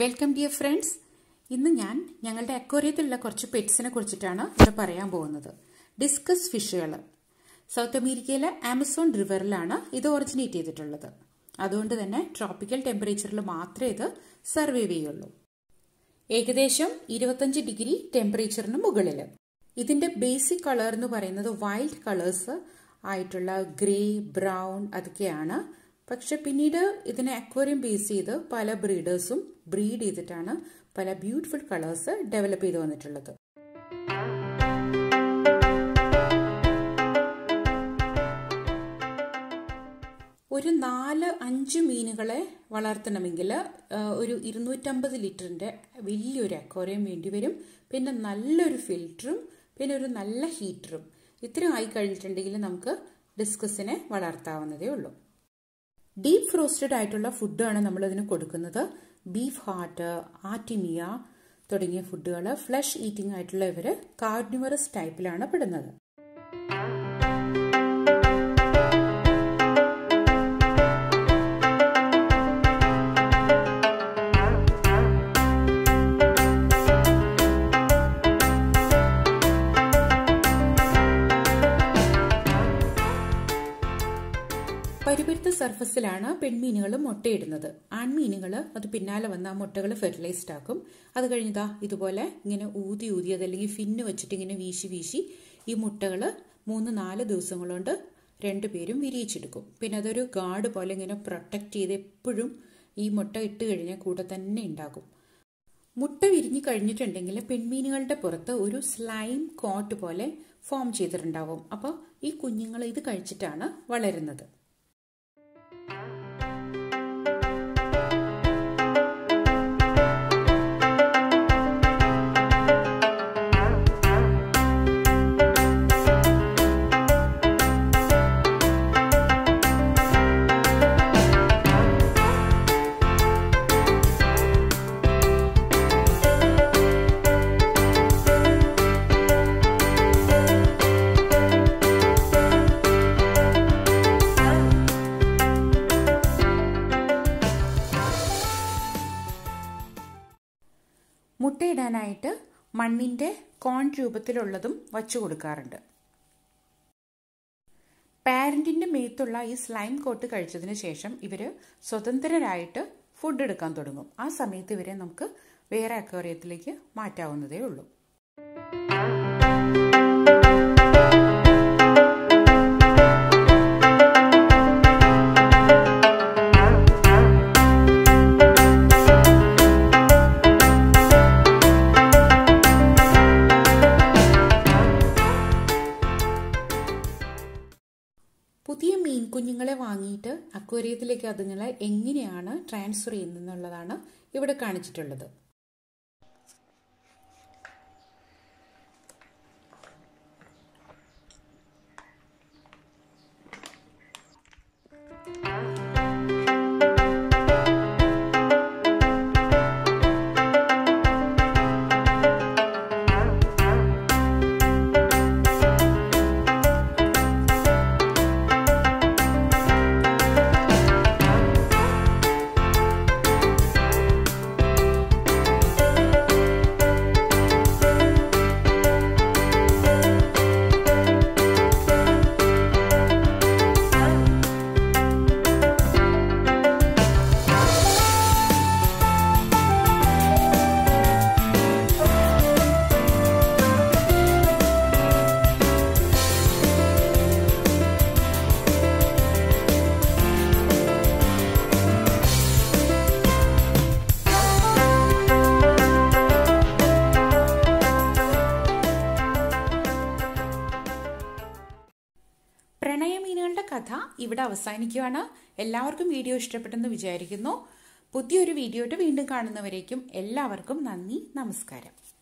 Welcome dear friends. ഇന്ന് ഞാൻ ഞങ്ങളുടെ അക്വേറിയത്തിലുള്ള കുറച്ച് പെറ്റ്സിനെ കുറിച്ചിട്ടാണ് ഇവിടെ പറയാൻ പോകുന്നത്. ഡിസ്കസ് ഫിഷുകൾ സൗത്ത് അമേരിക്കയിലെ ആമസോൺ റിവറിലാണ് ഇത് ഒറിജിനേറ്റ് ചെയ്തിട്ടുള്ളത്. അതുകൊണ്ട് തന്നെ ട്രോപ്പിക്കൽ ടെമ്പറേച്ചറിൽ മാത്രമേ ഇത് സർവൈവ് ചെയ്യുള്ളൂ. ഏകദേശം 25 ഡിഗ്രി ടെമ്പറേച്ചറിന് മുകളിൽ. ഇതിന്റെ ബേസിക് കളർ എന്ന് പറയുന്നത് വൈൽഡ് കളേഴ്സ് ആയിട്ടുള്ള ഗ്രേ, ബ്രൗൺ അതൊക്കെയാണ്. പക്ഷെ പിന്നീട് ഇതിനെ അക്വേറിയം ബേസ് ചെയ്ത് പല ബ്രീഡേഴ്സും ബ്രീഡ് ചെയ്തിട്ടാണ് പല ബ്യൂട്ടിഫുൾ കളേഴ്സ് ഡെവലപ്പ് ചെയ്ത് വന്നിട്ടുള്ളത്. ഒരു 4-5 മീനുകളെ വളർത്തണമെങ്കിൽ ഒരു 250 ലിറ്ററിന്റെ വലിയൊരു അക്വേറിയം വേണ്ടി വരും. പിന്നെ നല്ലൊരു ഫിൽറ്ററും പിന്നെ ഒരു നല്ല ഹീറ്ററും. ഇത്രയും ആയി കഴിഞ്ഞിട്ടുണ്ടെങ്കിൽ നമുക്ക് ഡിസ്കസിനെ വളർത്താവുന്നതേ ഉള്ളൂ. ഡീപ്പ് ഫ്രോസ്റ്റഡ് ആയിട്ടുള്ള ഫുഡാണ് നമ്മൾ ഇതിന് കൊടുക്കുന്നത്. ബീഫ് ഹാർട്ട്, ആർട്ടിമിയ തുടങ്ങിയ ഫുഡുകൾ. ഫ്ലഷ് ഈറ്റിംഗ് ആയിട്ടുള്ള ഇവര് കാർണിവറസ് ടൈപ്പിലാണ് പെടുന്നത്. പരിപരുത്ത സർഫസിലാണ് പെൺമീനുകൾ മുട്ടയിടുന്നത്. ആൺമീനുകൾ അത് പിന്നാലെ വന്ന് ആ മുട്ടകൾ ഫെർട്ടിലൈസ്ഡ് ആക്കും. അത് കഴിഞ്ഞതാ ഇതുപോലെ ഇങ്ങനെ ഊതി അതല്ലെങ്കിൽ ഫിന്ന് വെച്ചിട്ട് ഇങ്ങനെ വീശി ഈ മുട്ടകൾ 3-4 ദിവസങ്ങൾ കൊണ്ട് രണ്ടുപേരും വിരിയിച്ചെടുക്കും. പിന്നെ അതൊരു ഗാർഡ് പോലെ ഇങ്ങനെ പ്രൊട്ടക്ട് ചെയ്ത് എപ്പോഴും ഈ മുട്ട ഇട്ട് കഴിഞ്ഞാൽ കൂടെ തന്നെ ഉണ്ടാകും. മുട്ട വിരിഞ്ഞു കഴിഞ്ഞിട്ടുണ്ടെങ്കിൽ പെൺമീനുകളുടെ പുറത്ത് ഒരു സ്ലൈം കോട്ട് പോലെ ഫോം ചെയ്തിട്ടുണ്ടാവും. അപ്പോൾ ഈ കുഞ്ഞുങ്ങൾ ഇത് കഴിച്ചിട്ടാണ് വളരുന്നത്. മുട്ടയിടാനായിട്ട് മണ്ണിന്റെ കോൺ രൂപത്തിലുള്ളതും വച്ചു കൊടുക്കാറുണ്ട്. പാരന്റിന്റെ മേത്തുള്ള ഈ സ്ലൈം കോട്ട് കഴിച്ചതിന് ശേഷം ഇവര് സ്വതന്ത്രരായിട്ട് ഫുഡ് എടുക്കാൻ തുടങ്ങും. ആ സമയത്ത് ഇവരെ നമുക്ക് വേറെ അക്വേറിയത്തിലേക്ക് മാറ്റാവുന്നതേ ഉള്ളൂ. പുതിയ മീൻ കുഞ്ഞുങ്ങളെ വാങ്ങിയിട്ട് അക്വേറിയത്തിലേക്ക് അതുങ്ങളെ എങ്ങനെയാണ് ട്രാൻസ്ഫർ ചെയ്യുന്നതെന്നുള്ളതാണ് ഇവിടെ കാണിച്ചിട്ടുള്ളത്. രണയമീനുകളുടെ കഥ ഇവിടെ അവസാനിക്കുകയാണ്. എല്ലാവർക്കും വീഡിയോ ഇഷ്ടപ്പെട്ടെന്ന് വിചാരിക്കുന്നു. പുതിയൊരു വീഡിയോ ആയിട്ട് വീണ്ടും കാണുന്നവരേക്കും എല്ലാവർക്കും നന്ദി, നമസ്കാരം.